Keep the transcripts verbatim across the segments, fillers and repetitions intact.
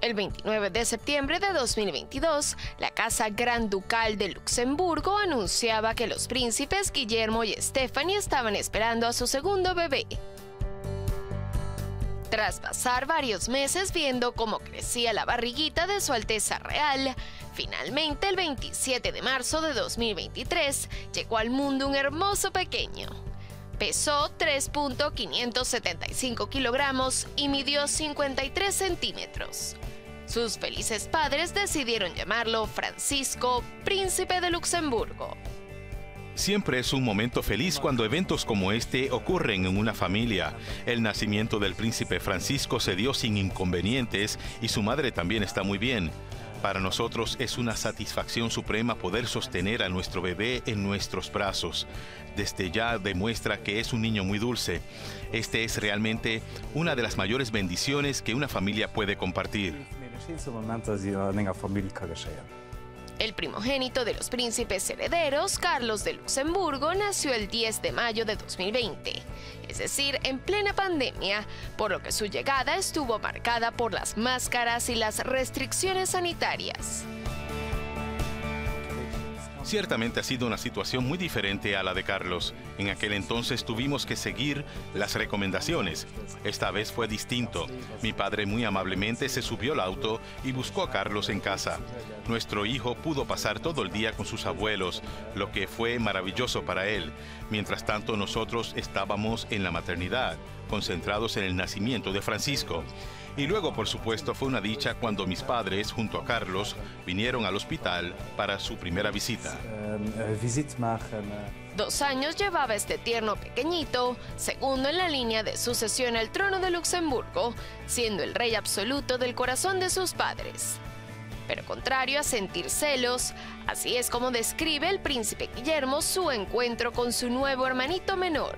El veintinueve de septiembre de dos mil veintidós, la Casa Gran Ducal de Luxemburgo anunciaba que los príncipes Guillermo y Stephanie estaban esperando a su segundo bebé. Tras pasar varios meses viendo cómo crecía la barriguita de Su Alteza Real, finalmente el veintisiete de marzo de dos mil veintitrés llegó al mundo un hermoso pequeño. Pesó tres punto quinientos setenta y cinco kilogramos y midió cincuenta y tres centímetros. Sus felices padres decidieron llamarlo Francisco, Príncipe de Luxemburgo. Siempre es un momento feliz cuando eventos como este ocurren en una familia. El nacimiento del príncipe Francisco se dio sin inconvenientes y su madre también está muy bien. Para nosotros es una satisfacción suprema poder sostener a nuestro bebé en nuestros brazos. Desde ya demuestra que es un niño muy dulce. Este es realmente una de las mayores bendiciones que una familia puede compartir. El primogénito de los príncipes herederos, Carlos de Luxemburgo, nació el diez de mayo de dos mil veinte, es decir, en plena pandemia, por lo que su llegada estuvo marcada por las máscaras y las restricciones sanitarias. Ciertamente ha sido una situación muy diferente a la de Carlos. En aquel entonces tuvimos que seguir las recomendaciones. Esta vez fue distinto. Mi padre muy amablemente se subió al auto y buscó a Carlos en casa. Nuestro hijo pudo pasar todo el día con sus abuelos, lo que fue maravilloso para él. Mientras tanto, nosotros estábamos en la maternidad, concentrados en el nacimiento de Francisco. Y luego, por supuesto, fue una dicha cuando mis padres, junto a Carlos, vinieron al hospital para su primera visita. Dos años llevaba este tierno pequeñito, segundo en la línea de sucesión al trono de Luxemburgo, siendo el rey absoluto del corazón de sus padres. Pero contrario a sentir celos, así es como describe el príncipe Guillermo su encuentro con su nuevo hermanito menor.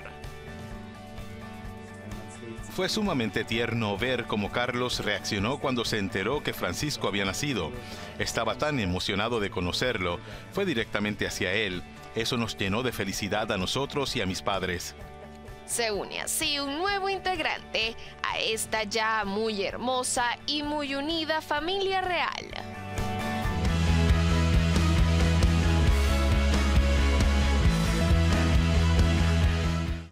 Fue sumamente tierno ver cómo Carlos reaccionó cuando se enteró que Francisco había nacido. Estaba tan emocionado de conocerlo, fue directamente hacia él. Eso nos llenó de felicidad a nosotros y a mis padres. Se une así un nuevo integrante a esta ya muy hermosa y muy unida familia real.